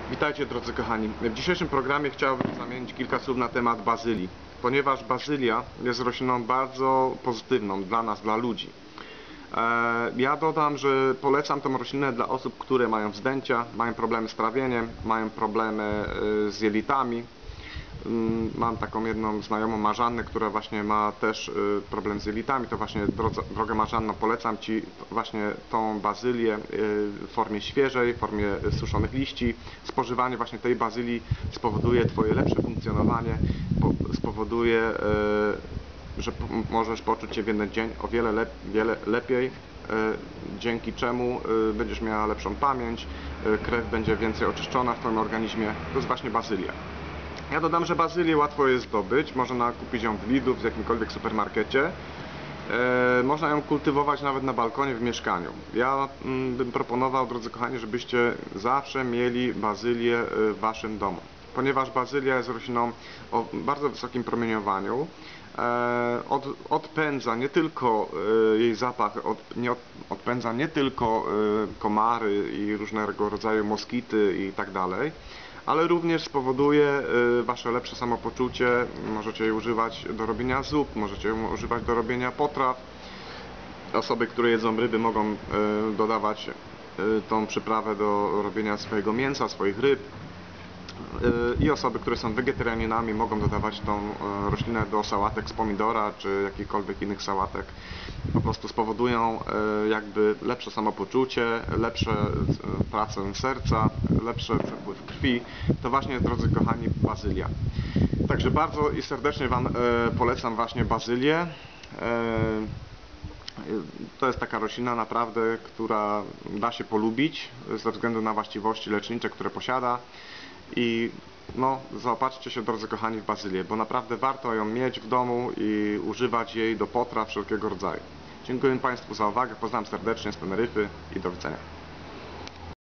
Witajcie drodzy kochani. W dzisiejszym programie chciałbym zamienić kilka słów na temat bazylii, ponieważ bazylia jest rośliną bardzo pozytywną dla nas, dla ludzi. Ja dodam, że polecam tę roślinę dla osób, które mają wzdęcia, mają problemy z trawieniem, mają problemy z jelitami. Mam taką jedną znajomą Marzannę, która właśnie ma też problem z jelitami. To właśnie, droga Marzanno, polecam Ci właśnie tą bazylię w formie świeżej, w formie suszonych liści. Spożywanie właśnie tej bazylii spowoduje Twoje lepsze funkcjonowanie, spowoduje, że możesz poczuć się w jeden dzień o wiele lepiej, dzięki czemu będziesz miała lepszą pamięć, krew będzie więcej oczyszczona w Twoim organizmie. To jest właśnie bazylia. Ja dodam, że bazylię łatwo jest zdobyć, można kupić ją w Lidlu, w jakimkolwiek supermarkecie. Można ją kultywować nawet na balkonie w mieszkaniu. Ja bym proponował, drodzy kochani, żebyście zawsze mieli bazylię w Waszym domu, ponieważ bazylia jest rośliną o bardzo wysokim promieniowaniu. Odpędza nie tylko jej zapach, odpędza nie tylko komary i różnego rodzaju moskity i tak dalej, ale również spowoduje Wasze lepsze samopoczucie. Możecie jej używać do robienia zup, możecie ją używać do robienia potraw. Osoby, które jedzą ryby, mogą dodawać tą przyprawę do robienia swojego mięsa, swoich ryb. I osoby, które są wegetarianinami, mogą dodawać tą roślinę do sałatek z pomidora czy jakichkolwiek innych sałatek. Po prostu spowodują jakby lepsze samopoczucie, lepsze pracę serca, lepszy przepływ krwi. To właśnie, drodzy kochani, bazylia. Także bardzo i serdecznie Wam polecam właśnie bazylię. To jest taka roślina naprawdę, która da się polubić ze względu na właściwości lecznicze, które posiada. I no, zaopatrzcie się, drodzy kochani, w bazylię, bo naprawdę warto ją mieć w domu i używać jej do potraw wszelkiego rodzaju. Dziękuję Państwu za uwagę, pozdrawiam serdecznie z Teneryfy i do widzenia.